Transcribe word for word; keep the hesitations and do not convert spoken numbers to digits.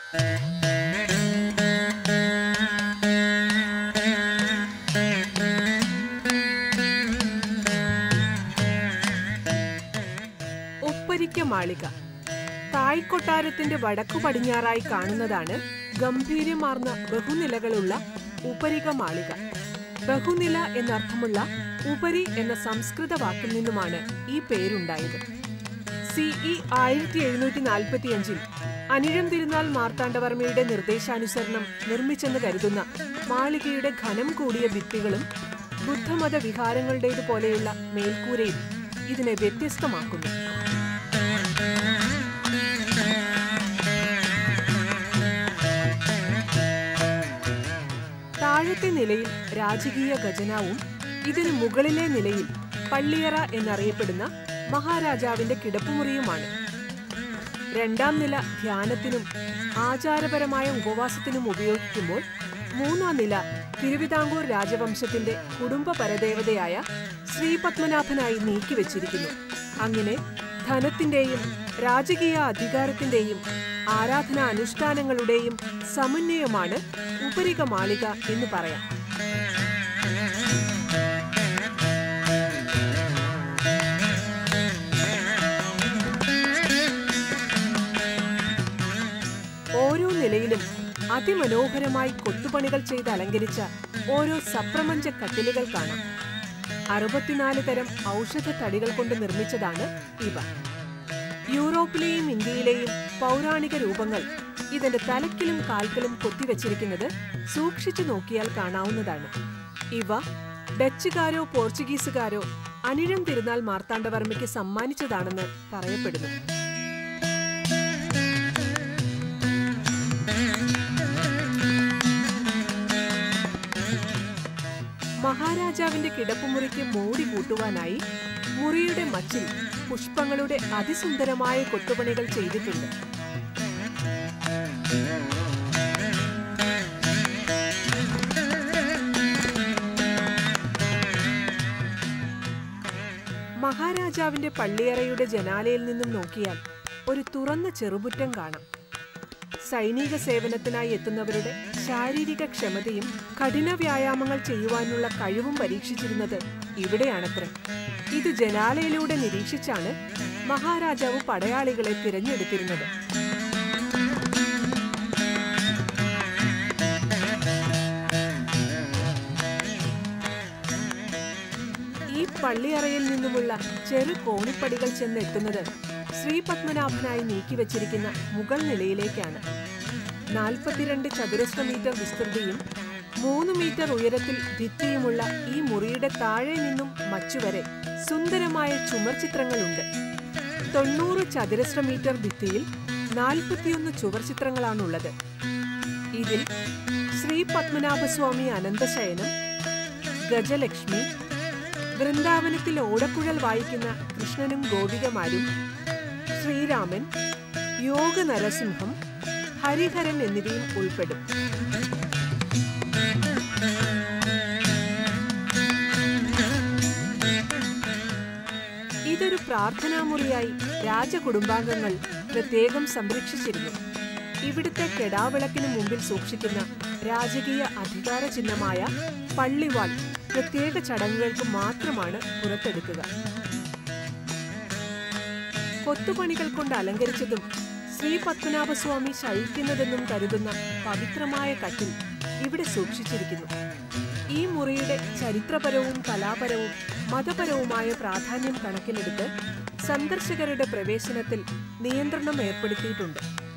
ഉപ്പരിക്ക മാളിക തായ്ക്കൊട്ടാരത്തിന്റെ വടക്കു പടിഞ്ഞാറായി കാണുന്നതാണ് ഗംഭീര്യമാർന്ന ബഹുനിലകളുള്ള ഉപ്പരിക്ക മാളിക. ബഹുനില എന്നർത്ഥമുള്ള ഉപരി എന്ന സംസ്കൃത വാക്കിൽ നിന്നുമാണ് ഈ പേരുണ്ടായത്. സി ഇ ആയിരത്തി എഴുന്നൂറ്റി നാൽപ്പത്തി അഞ്ചിൽ അനിഴം തിരുനാൾ മാർത്താണ്ഡവർമ്മയുടെ നിർദ്ദേശാനുസരണം നിർമ്മിച്ചെന്ന് കരുതുന്ന മാളികയുടെ ഘനം കൂടിയ ഭിത്തികളും ബുദ്ധമത വിഹാരങ്ങളുടേതുപോലെയുള്ള മേൽക്കൂരയും ഇതിനെ വ്യത്യസ്തമാക്കുന്നു. താഴത്തെ നിലയിൽ രാജകീയ ഖജനാവും ഇതിനു മുകളിലെ നിലയിൽ പള്ളിയറ എന്നറിയപ്പെടുന്ന മഹാരാജാവിന്റെ കിടപ്പുമുറിയുമാണ്. രണ്ടാം നില ധ്യാനത്തിനും ആചാരപരമായ ഉപവാസത്തിനും ഉപയോഗിക്കുമ്പോൾ മൂന്നാം നില തിരുവിതാംകൂർ രാജവംശത്തിന്റെ കുടുംബ പരദേവതയായ ശ്രീ പത്മനാഭനായി നീക്കിവെച്ചിരിക്കുന്നു. അങ്ങനെ ധനത്തിന്റെയും രാജകീയ അധികാരത്തിന്റെയും ആരാധനാ അനുഷ്ഠാനങ്ങളുടെയും സമന്വയമാണ് ഉപ്പരിക്ക മാളിക എന്ന് പറയാം. ഓരോ നിലയിലും അതിമനോഹരമായി കൊത്തുപണികൾ ചെയ്ത് അലങ്കരിച്ച ഓരോ സപ്രമഞ്ച കട്ടിലുകൾ കാണാം. അറുപത്തിനാല് തരം ഔഷധ തടികൾ കൊണ്ട് നിർമ്മിച്ചതാണ് ഇവ. യൂറോപ്പിലെയും ഇന്ത്യയിലെയും പൗരാണിക രൂപങ്ങൾ ഇതിന്റെ തലക്കിലും കാൽക്കലും കൊത്തിവെച്ചിരിക്കുന്നത് സൂക്ഷിച്ചു നോക്കിയാൽ കാണാവുന്നതാണ്. ഇവ ഡച്ചുകാരോ പോർച്ചുഗീസുകാരോ അനിഴം തിരുനാൾ മാർത്താണ്ഡവർമ്മയ്ക്ക് സമ്മാനിച്ചതാണെന്ന് പറയപ്പെടുന്നു. മഹാരാജാവിന്റെ കിടപ്പുമുറിക്ക് മോടി കൂട്ടുവാനായി മുറിയുടെ മച്ചിൽ പുഷ്പങ്ങളുടെ അതിസുന്ദരമായ കൊത്തുപണികൾ ചെയ്തിട്ടുണ്ട്. മഹാരാജാവിന്റെ പള്ളിയറയുടെ ജനാലയിൽ നിന്നും നോക്കിയാൽ ഒരു തുറന്ന ചെറുപുറ്റം കാണാം. സൈനിക സേവനത്തിനായി എത്തുന്നവരുടെ ശാരീരിക ക്ഷമതയും കഠിന വ്യായാമങ്ങൾ ചെയ്യുവാനുള്ള കഴിവും പരീക്ഷിച്ചിരുന്നത് ഇവിടെയാണത്രേ. ഇത് ജനാലയിലൂടെ നിരീക്ഷിച്ചാണ് മഹാരാജാവ് പടയാളികളെ തിരഞ്ഞെടുത്തിരുന്നത്. ഈ പള്ളിയറയിൽ നിന്നുമുള്ള ചെറു കോണിപ്പടികൾ ചെന്നെത്തുന്നത് ശ്രീ പത്മനാഭനായി നീക്കിവെച്ചിരിക്കുന്ന മുകൾ നിലയിലേക്കാണ്. നാൽപ്പത്തിരണ്ട് ചതുരശ്ര മീറ്റർ വിസ്തൃതിയും മൂന്ന് മീറ്റർ ഉയരത്തിൽ ഭിത്തിയുമുള്ള ഈ മുറിയുടെ താഴെ നിന്നും മച്ചുവരെ സുന്ദരമായ ചുമർ ചിത്രങ്ങളുണ്ട്. തൊണ്ണൂറ് ചതുരശ്ര മീറ്റർ ഭിത്തിയിൽ നാൽപ്പത്തിയൊന്ന് ചുവർ ചിത്രങ്ങളാണുള്ളത്. ഇതിൽ ശ്രീ പത്മനാഭസ്വാമി അനന്തശയനം, ഗജലക്ഷ്മി, വൃന്ദാവനത്തിൽ ഓടക്കുഴൽ വായിക്കുന്ന കൃഷ്ണനും ഗോപികമാരും, ശ്രീരാമൻ, യോഗ നരസിംഹം, ഹരിഹരൻ എന്നിവയും ഉൾപ്പെടും. ഇതൊരു പ്രാർത്ഥനാമുറിയായി രാജകുടുംബാംഗങ്ങൾ പ്രത്യേകം സംരക്ഷിച്ചിരുന്നു. ഇവിടുത്തെ കെടാവിളക്കിന് മുമ്പിൽ സൂക്ഷിക്കുന്ന രാജകീയ അധികാര ചിഹ്നമായ പള്ളിവാൾ പ്രത്യേക ചടങ്ങുകൾക്ക് മാത്രമാണ് പുറത്തെടുക്കുക. കൊത്തുപണികൾ കൊണ്ട് അലങ്കരിച്ചതും ശ്രീ പത്മനാഭസ്വാമി ശയിക്കുന്നതെന്നും കരുതുന്ന പവിത്രമായ കട്ടിൽ ഇവിടെ സൂക്ഷിച്ചിരിക്കുന്നു. ഈ മുറിയുടെ ചരിത്രപരവും കലാപരവും മതപരവുമായ പ്രാധാന്യം കണക്കിലെടുത്ത് സന്ദർശകരുടെ പ്രവേശനത്തിൽ നിയന്ത്രണം ഏർപ്പെടുത്തിയിട്ടുണ്ട്.